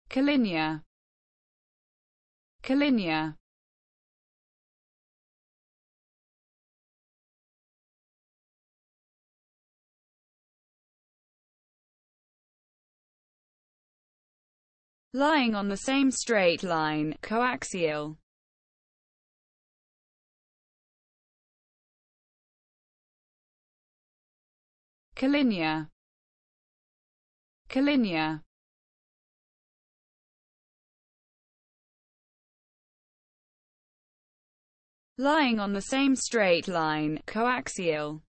collinear, collinear, lying on the same straight line, coaxial, collinear, collinear, lying on the same straight line, coaxial.